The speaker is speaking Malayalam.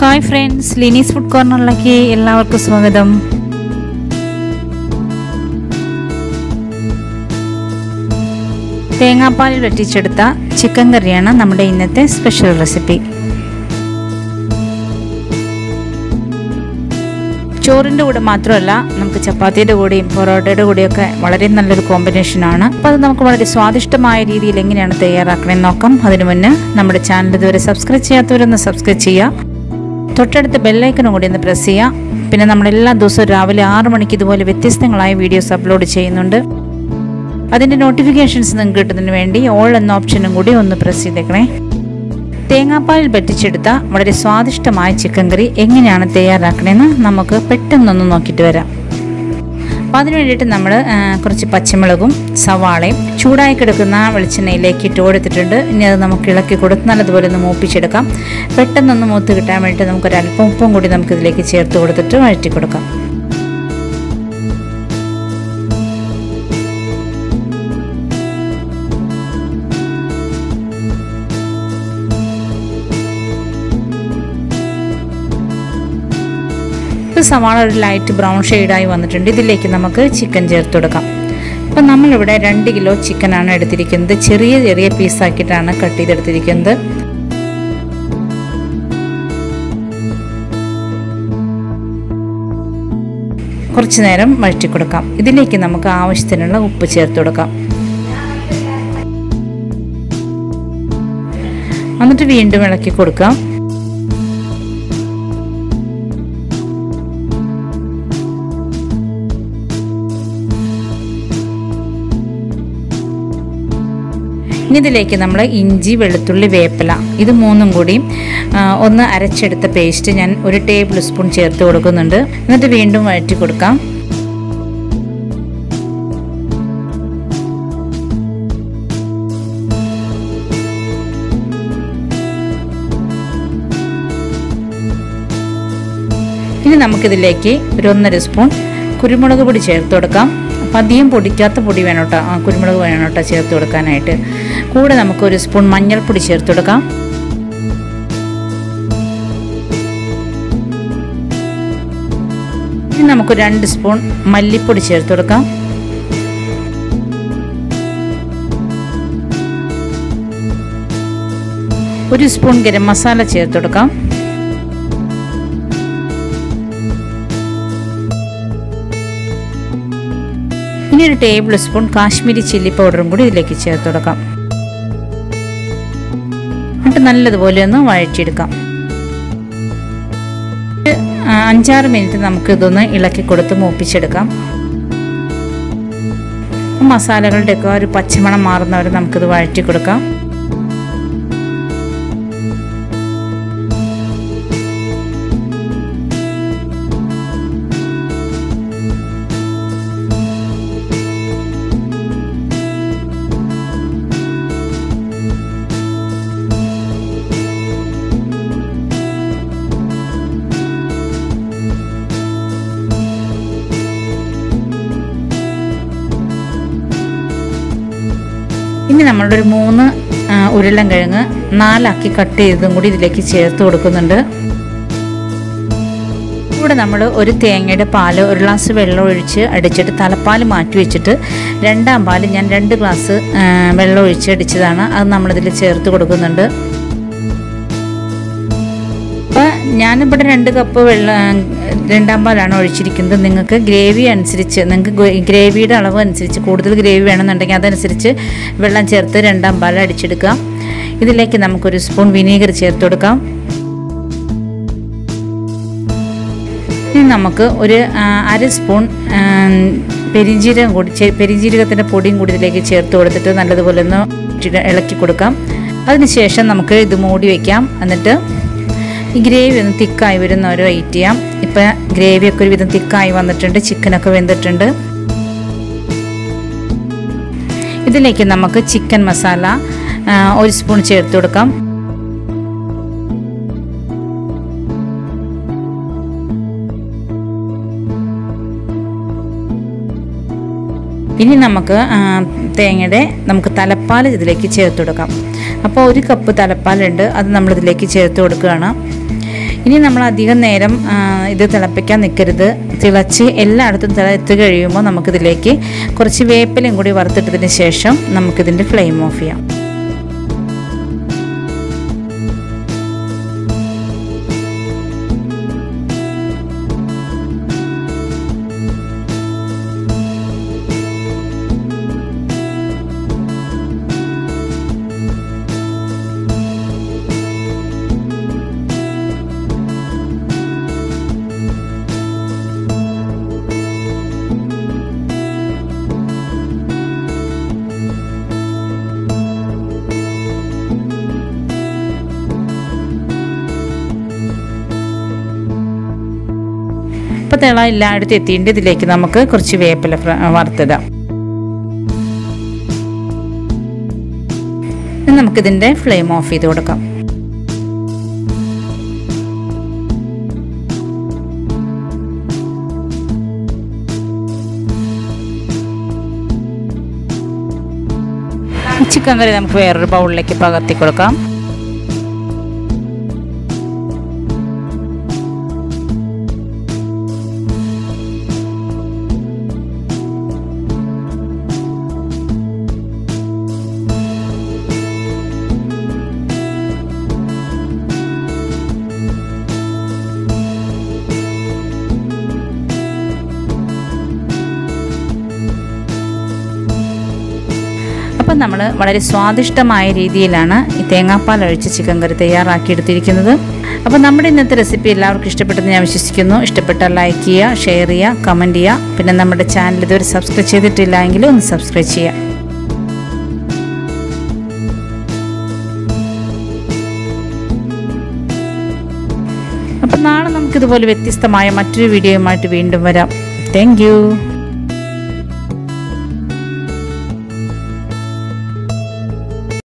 Hi friends, LINI'S food cornerലേക്ക് എല്ലാവർക്കും സ്വാഗതം. തേങ്ങാപ്പാലിൽ വറ്റിച്ചെടുത്ത ചിക്കൻ കറിയാണ് നമ്മുടെ ഇന്നത്തെ സ്പെഷ്യൽ റെസിപ്പി. ചോറിൻ്റെ കൂടെ മാത്രമല്ല, നമുക്ക് ചപ്പാത്തിയുടെ കൂടെയും പൊറോട്ടയുടെ കൂടെയൊക്കെ വളരെ നല്ലൊരു കോമ്പിനേഷനാണ്. അപ്പോൾ അത് നമുക്ക് വളരെ സ്വാദിഷ്ടമായ രീതിയിൽ എങ്ങനെയാണ് തയ്യാറാക്കണമെന്ന് നോക്കാം. അതിനു മുന്നേ നമ്മുടെ ചാനൽ ഇതുവരെ സബ്സ്ക്രൈബ് ചെയ്യാത്തവരൊന്ന് സബ്സ്ക്രൈബ് ചെയ്യുക. തൊട്ടടുത്ത ബെല്ലൈക്കനും കൂടി ഒന്ന് പ്രസ് ചെയ്യുക. പിന്നെ നമ്മളെല്ലാ ദിവസവും രാവിലെ 6 മണിക്ക് ഇതുപോലെ വ്യത്യസ്തങ്ങളായ വീഡിയോസ് അപ്ലോഡ് ചെയ്യുന്നുണ്ട്. അതിൻ്റെ നോട്ടിഫിക്കേഷൻസ് നിങ്ങൾക്ക് കിട്ടുന്നതിന് വേണ്ടി ഓൾ എന്ന ഓപ്ഷനും കൂടി ഒന്ന് പ്രസ് ചെയ്തേക്കണേ. തേങ്ങാപ്പാലിൽ വറ്റിച്ചെടുത്ത വളരെ സ്വാദിഷ്ടമായ ചിക്കൻ കറി എങ്ങനെയാണ് തയ്യാറാക്കണമെന്ന് നമുക്ക് പെട്ടെന്നൊന്ന് നോക്കിയിട്ട് വരാം. അപ്പോൾ അതിന് വേണ്ടിയിട്ട് നമ്മൾ കുറച്ച് പച്ചമുളകും സവാളയും ചൂടായി കിടക്കുന്ന വെളിച്ചെണ്ണയിലേക്ക് ഇട്ട് കൊടുത്തിട്ടുണ്ട്. ഇനി അത് നമുക്ക് ഇളക്കി കൊടുത്ത് നല്ലതുപോലെ ഒന്ന് മൂപ്പിച്ചെടുക്കാം. പെട്ടെന്നൊന്ന് മൂത്ത് കിട്ടാൻ വേണ്ടിയിട്ട് നമുക്കൊരല്പം ഉപ്പും കൂടി നമുക്കിതിലേക്ക് ചേർത്ത് കൊടുത്തിട്ട് വഴറ്റി കൊടുക്കാം. സവാള ഒരു ലൈറ്റ് ബ്രൗൺ ഷെയ്ഡായി വന്നിട്ടുണ്ട്. ഇതിലേക്ക് നമുക്ക് ചിക്കൻ ചേർത്ത് കൊടുക്കാം. അപ്പം നമ്മളിവിടെ 2 കിലോ ചിക്കനാണ് എടുത്തിരിക്കുന്നത്. ചെറിയ ചെറിയ പീസാക്കിയിട്ടാണ് കട്ട് ചെയ്തെടുത്തിരിക്കുന്നത്. കുറച്ച് നേരം വഴറ്റി കൊടുക്കാം. ഇതിലേക്ക് നമുക്ക് ആവശ്യത്തിനുള്ള ഉപ്പ് ചേർത്ത് കൊടുക്കാം. എന്നിട്ട് വീണ്ടും ഇളക്കി കൊടുക്കാം. ഇനി ഇതിലേക്ക് നമ്മൾ ഇഞ്ചി, വെളുത്തുള്ളി, വേപ്പില ഇത് മൂന്നും കൂടി ഒന്ന് അരച്ചെടുത്ത പേസ്റ്റ് ഞാൻ 1 ടേബിൾ സ്പൂൺ ചേർത്ത് കൊടുക്കുന്നുണ്ട്. എന്നിട്ട് വീണ്ടും വഴറ്റി കൊടുക്കാം. ഇനി നമുക്കിതിലേക്ക് 1.5 സ്പൂൺ കുരുമുളക് പൊടി ചേർത്ത് കൊടുക്കാം. അപ്പം അധികം പൊടിക്കാത്ത പൊടി വേണം കേട്ടോ, കുരുമുളക് വേണം കേട്ടോ ചേർത്ത് കൊടുക്കാനായിട്ട്. കൂടെ നമുക്ക് 1 സ്പൂൺ മഞ്ഞൾപ്പൊടി ചേർത്ത് കൊടുക്കാം. ഇനി നമുക്ക് 2 സ്പൂൺ മല്ലിപ്പൊടി ചേർത്ത് കൊടുക്കാം. ഒരു സ്പൂൺ ഗരം മസാല ചേർത്ത് കൊടുക്കാം. ഇനി 1 ടേബിൾ സ്പൂൺ കാശ്മീരി ചില്ലി പൗഡറും കൂടി ഇതിലേക്ക് ചേർത്ത് കൊടുക്കാം. എന്നിട്ട് നല്ലതുപോലെ ഒന്ന് വഴറ്റിയെടുക്കാം. 5-6 മിനിറ്റ് നമുക്ക് ഇതൊന്ന് ഇളക്കി കൊടുത്ത് മൂപ്പിച്ചെടുക്കാം. മസാലകളുടെയൊക്കെ ഒരു പച്ചമണം മാറുന്നവരെ നമുക്കിത് വഴറ്റി കൊടുക്കാം. ഇനി നമ്മളുടെ ഒരു 3 ഉരുളൻകിഴങ്ങ് 4 കട്ട് ചെയ്തതും കൂടി ഇതിലേക്ക് ചേർത്ത് കൊടുക്കുന്നുണ്ട്. ഇവിടെ നമ്മൾ ഒരു തേങ്ങയുടെ പാല് 1 ഗ്ലാസ് വെള്ളം ഒഴിച്ച് അടിച്ചിട്ട് തലപ്പാൽ മാറ്റി വെച്ചിട്ട് 2ാം പാല് ഞാൻ 2 ഗ്ലാസ് വെള്ളം ഒഴിച്ച് അടിച്ചതാണ്. അത് നമ്മളിതിൽ ചേർത്ത് കൊടുക്കുന്നുണ്ട്. അപ്പോൾ ഞാനിവിടെ 2 കപ്പ് വെള്ളം 2ാം പാലാണ് ഒഴിച്ചിരിക്കുന്നത്. നിങ്ങൾക്ക് ഗ്രേവി അനുസരിച്ച്, നിങ്ങൾക്ക് ഗ്രേവിയുടെ അളവ് അനുസരിച്ച് കൂടുതൽ ഗ്രേവി വേണമെന്നുണ്ടെങ്കിൽ അതനുസരിച്ച് വെള്ളം ചേർത്ത് 2ാം പാൽ അടിച്ചെടുക്കാം. ഇതിലേക്ക് നമുക്കൊരു സ്പൂൺ വിനീഗർ ചേർത്ത് കൊടുക്കാം. ഇനി നമുക്ക് ഒരു 1/2 സ്പൂൺ പെരിഞ്ജീരകം കൂടി, പെരിഞ്ജീരകത്തിൻ്റെ പൊടിയും കൂടി ഇതിലേക്ക് ചേർത്ത് കൊടുത്തിട്ട് നല്ലതുപോലെ ഒന്ന് ഇളക്കി കൊടുക്കാം. അതിനുശേഷം നമുക്ക് ഇത് മൂടി വയ്ക്കാം. എന്നിട്ട് ഈ ഗ്രേവി ഒന്ന് തിക്കായി വരുന്നവരെ വെയിറ്റ് ചെയ്യാം. ഇപ്പം ഗ്രേവിയൊക്കെ ഒരുവിധം തിക്കായി വന്നിട്ടുണ്ട്, ചിക്കനൊക്കെ വെന്തിട്ടുണ്ട്. ഇതിലേക്ക് നമുക്ക് ചിക്കൻ മസാല 1 സ്പൂൺ ചേർത്ത് കൊടുക്കാം. ഇനി നമുക്ക് തേങ്ങയുടെ തലപ്പാൽ ഇതിലേക്ക് ചേർത്ത് കൊടുക്കാം. അപ്പോൾ 1 കപ്പ് തലപ്പാലുണ്ട്, അത് നമ്മൾ ഇതിലേക്ക് ചേർത്ത് കൊടുക്കുകയാണ്. ഇനി നമ്മൾ അധികം നേരം ഇത് തിളപ്പിക്കാൻ നിൽക്കരുത്. തിളച്ച് എല്ലായിടത്തും തിളച്ച് കഴിയുമ്പോൾ നമുക്കിതിലേക്ക് കുറച്ച് വേപ്പിലയും കൂടി വറുത്തിട്ടതിന് ശേഷം നമുക്കിതിൻ്റെ ഫ്ലെയിം ഓഫ് ചെയ്യാം. ഇപ്പോൾ തിള എല്ലായിടത്തും എത്തിയിട്ട് ഇതിലേക്ക് നമുക്ക് കുറച്ച് വേപ്പില വറുത്തിടാം. നമുക്കിതിൻ്റെ ഫ്ലെയിം ഓഫ് ചെയ്ത് കൊടുക്കാം. ചിക്കൻ കറി നമുക്ക് വേറൊരു ബൗളിലേക്ക് പകർത്തി കൊടുക്കാം. അപ്പം നമ്മൾ വളരെ സ്വാദിഷ്ടമായ രീതിയിലാണ് ഈ തേങ്ങാപ്പാൽ ഒഴിച്ച് ചിക്കൻ കറി തയ്യാറാക്കിയെടുത്തിരിക്കുന്നത്. അപ്പോൾ നമ്മുടെ ഇന്നത്തെ റെസിപ്പി എല്ലാവർക്കും ഇഷ്ടപ്പെട്ടെന്ന് ഞാൻ വിശ്വസിക്കുന്നു. ഇഷ്ടപ്പെട്ടാൽ ലൈക്ക് ചെയ്യുക, ഷെയർ ചെയ്യുക, കമൻറ്റ് ചെയ്യുക. പിന്നെ നമ്മുടെ ചാനൽ ഇതുവരെ സബ്സ്ക്രൈബ് ചെയ്തിട്ടില്ല എങ്കിൽ ഒന്ന് സബ്സ്ക്രൈബ് ചെയ്യുക. അപ്പം നാളെ നമുക്കിതുപോലെ വ്യത്യസ്തമായ മറ്റൊരു വീഡിയോയുമായിട്ട് വീണ്ടും വരാം. Thank U.